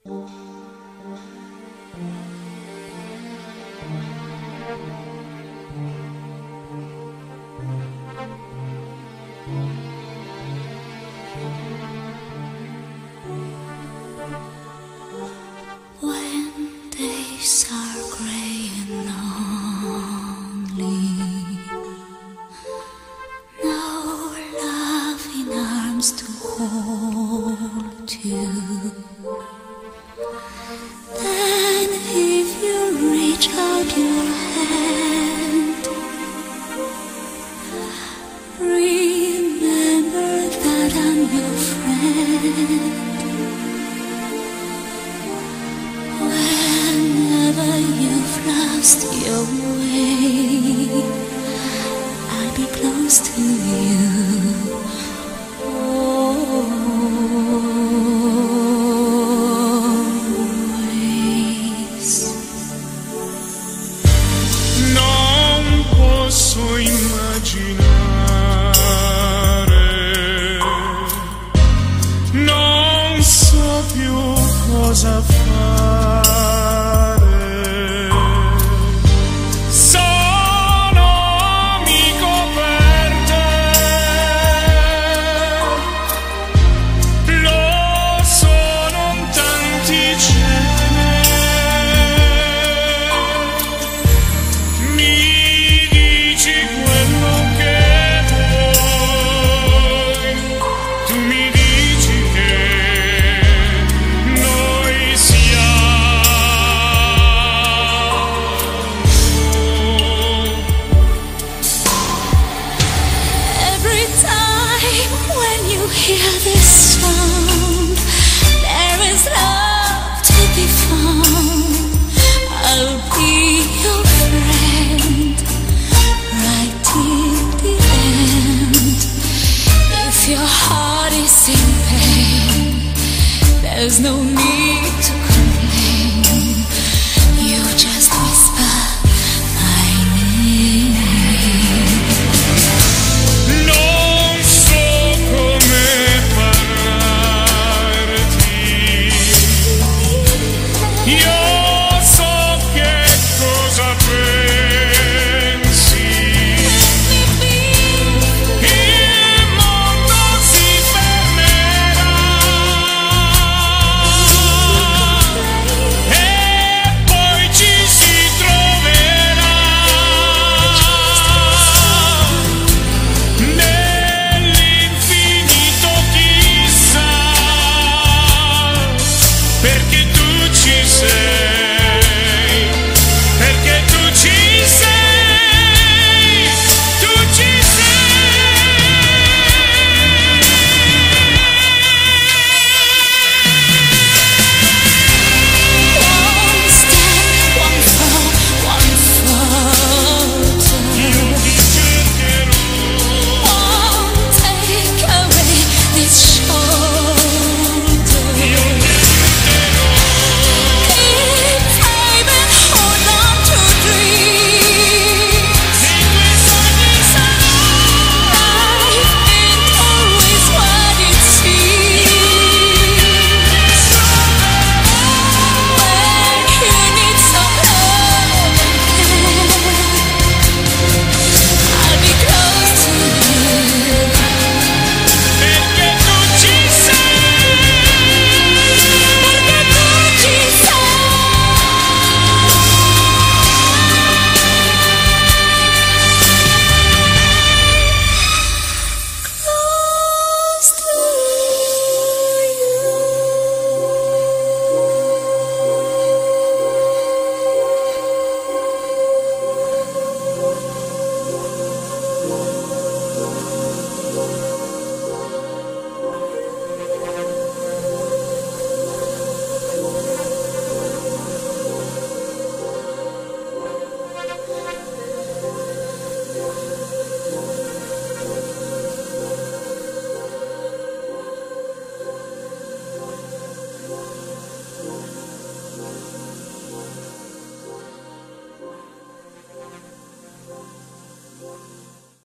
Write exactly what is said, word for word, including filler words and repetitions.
When days are grey and lonely, no loving arms to hold you, then if you reach out your hand, remember that I'm your friend. Whenever you've lost your way, I'll be close to you. Always. Non posso immaginare, non so più cosa fare. Hear this sound, there is love to be found. I'll be your friend right till the end. If your heart is in pain, there's no need to cry.